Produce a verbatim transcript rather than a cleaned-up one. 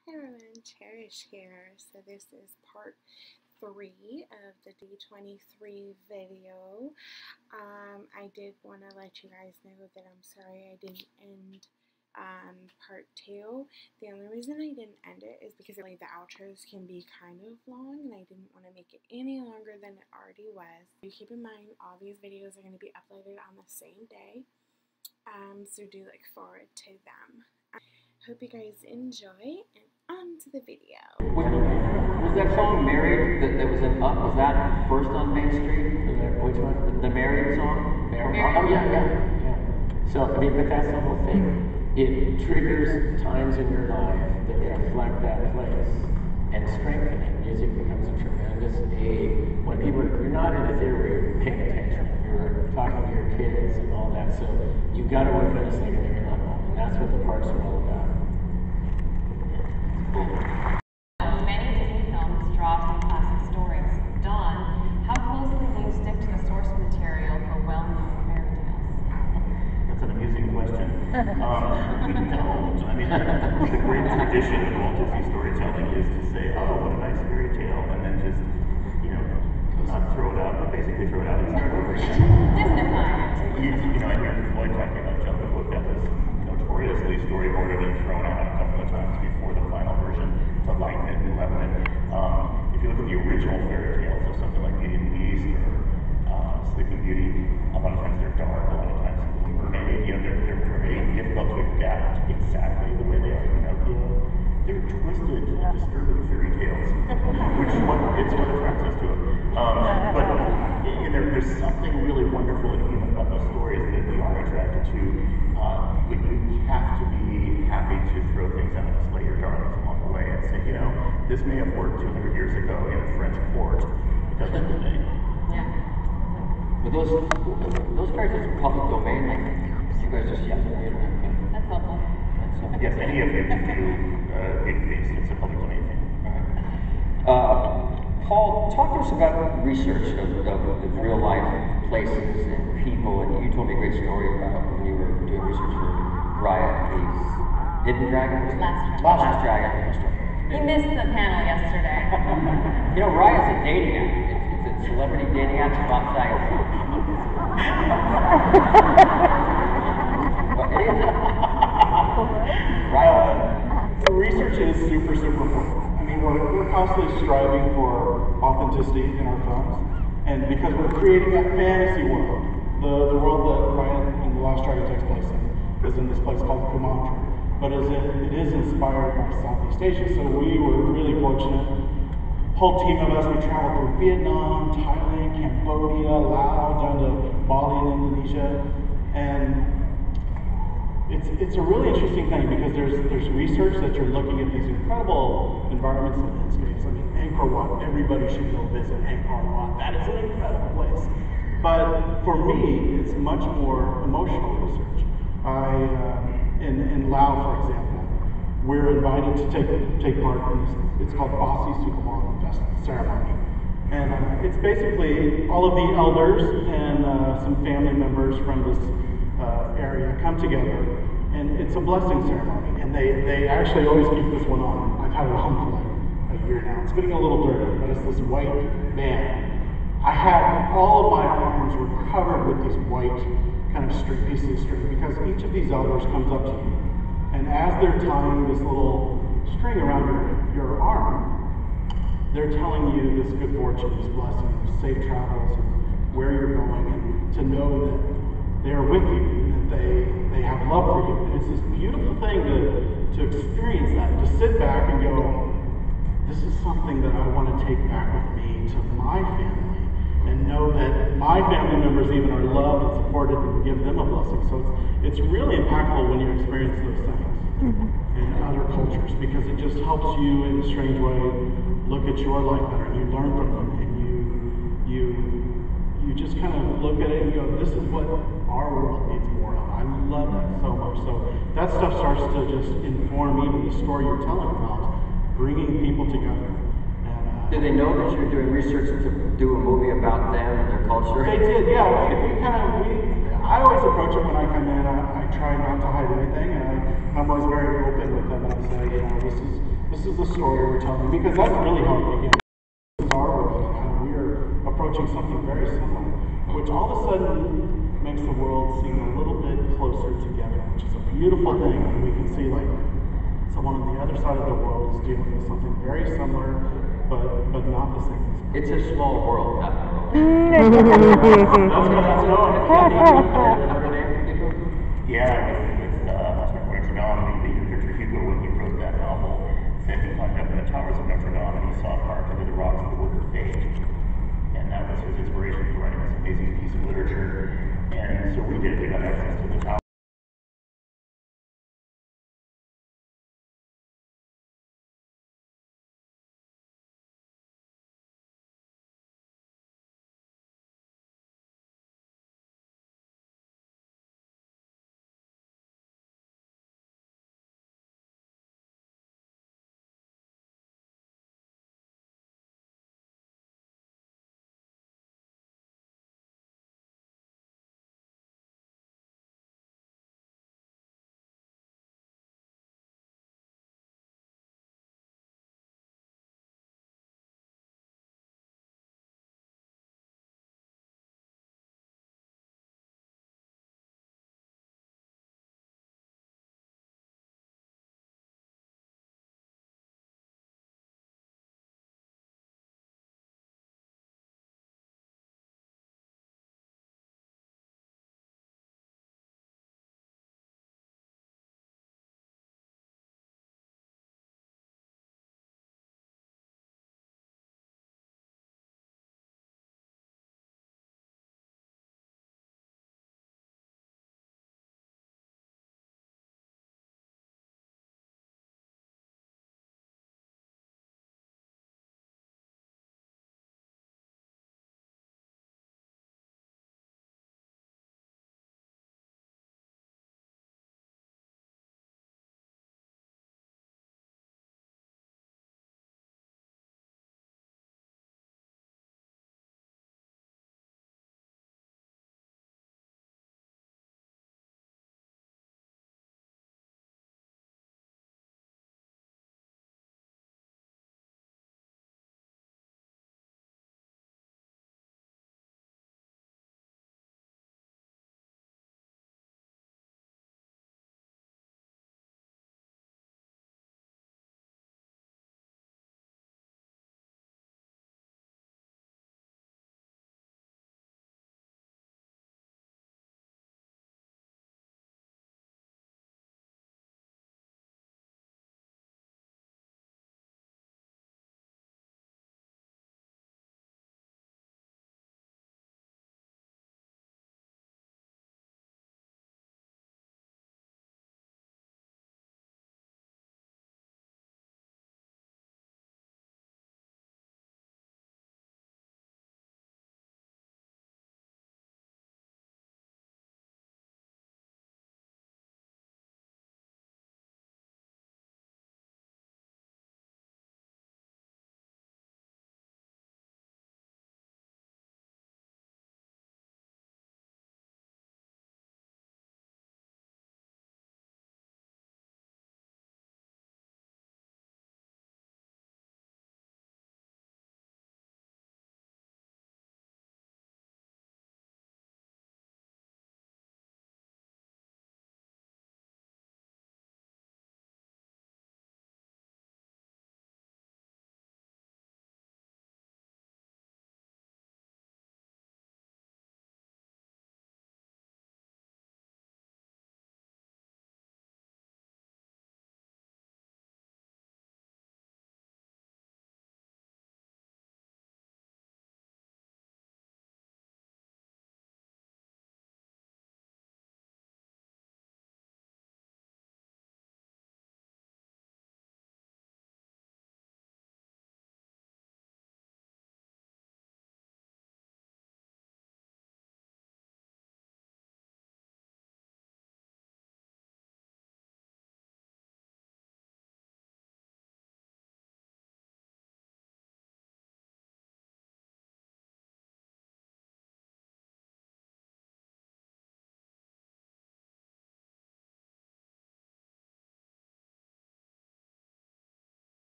Hi everyone, Cherish here. So this is part three of the D twenty-three video. Um, I did want to let you guys know that I'm sorry I didn't end um, part two. The only reason I didn't end it is because really the outros can be kind of long and I didn't want to make it any longer than it already was. So keep in mind all these videos are going to be uploaded on the same day, um, so do look forward to them. Hope you guys enjoy, and on to the video. Was, was that song Married that, that was in Up, was that first on Main Street? Which one? The, the Married song? Married. Oh, yeah, yeah, yeah. So, I mean, but that's the whole thing. It triggers times in your life that reflect that place and strengthen it. Music becomes a tremendous aid. When people, you're not in the theater, you're paying attention. You're talking to your kids and all that. So, you've got to work on a secondary level. And that's what the parks are all about. Many Disney films draw from classic stories. Dawn, how closely do you stick to the source material for well-known fairy tales? That's an amusing question. Um, we don't. I mean, the great tradition of Walt Disney storytelling is to say, oh, what a nice fairy tale, and then just, you know, not throw it out, but basically throw it out and start over again. Disney. You, you know, I hear Floyd talking about Jungle Book that was notoriously storyboarded and thrown out a couple of times before the final version to lighten it and leaven it. Um, if you look at the original fairy tales of something like Beauty and the Beast or uh, Sleeping Beauty, a lot of times they're dark, a lot of times mermaid, you know, they're, they're very difficult to adapt exactly the way they are in Pinocchio. They're twisted, disturbing fairy tales, which is what, it's what attracts us to it. Um, but you know, there, there's something really wonderful and human about those stories that we are attracted to. Uh, but you have to be happy to throw things out and slay your darlings along the way and say, you know, this may have worked two hundred years ago in a French court. It doesn't today. Yeah. But those those characters are public domain. Like you guys just yeah, the internet. Yeah. That's helpful. That's helpful. Yes, any of you can do uh, database. It's a public domain thing. Uh, Paul, talk to us about research of, of, of real life places and people. And you told me a great story about when you were doing research for Raya, the Hidden Dragon. Last Dragon. Last Dragon. You missed the panel yesterday. You know, Raya's a dating app. It's, it's a celebrity dating app. It's Bob Saget. It is. Raya. So research is super, super important. I mean, we're, we're constantly striving for authenticity in our films. And because we're creating a fantasy world, the, the world that Raya and The Last Dragon takes place in is in this place called Kumandra. But is it, it is inspired by Southeast Asia. So we were really fortunate. Whole team of us, we traveled through Vietnam, Thailand, Cambodia, Laos, down to Bali in Indonesia. And It's, it's a really interesting thing because there's there's research that you're looking at these incredible environments and landscapes. I mean, Angkor Wat, everybody should go visit Angkor Wat. That is an incredible place. But for me, it's much more emotional research. I, uh, in, in Laos, for example, we're invited to take take part in this, it's called Basi Sukumaran ceremony. And uh, it's basically all of the elders and uh, some family members from this Uh, area come together, and it's a blessing ceremony, and they, they actually always keep this one on. I've had it on for like a year now. It's getting a little dirty, but it's this white band. I had, all of my arms were covered with these white kind of string, pieces of string, because each of these elders comes up to you, and as they're tying this little string around your, your arm, they're telling you this good fortune, this blessing, safe travels, and where you're going, and to know that they're with you, and that they, they have love for you. And it's this beautiful thing to, to experience that, to sit back and go, this is something that I want to take back with me to my family, and know that my family members even are loved and supported and give them a blessing. So it's, it's really impactful when you experience those things in other cultures, because it just helps you in a strange way look at your life better, and you learn from them, and you, you, you just kind of look at it and go, this is what our world needs more of. I love that so much. So that stuff starts to just inform even the story you're telling about, bringing people together. And, uh, Did they know that you're doing research to do a movie about them and their culture? They did, yeah. We, we kind of, we, I always approach it when I come in. I, I try not to hide anything, and I, I'm always very open with them. And I say, you know, this is this This is the story we're telling, because that's really how it began. This is our world and how we're approaching something very similar, which all of a sudden makes the world seem a little bit closer together, which is a beautiful thing. And we can see like someone on the other side of the world is dealing with something very similar, but but not the same. It's a small world, after all. That's what that's going. Yeah, with, with uh, Notre Dame, the Victor Hugo, when he wrote that novel, said he climbed up in the towers of Notre Dame and he saw carved into the rocks the word fate. And that was his inspiration for writing this amazing piece of literature. And so we did, we got access to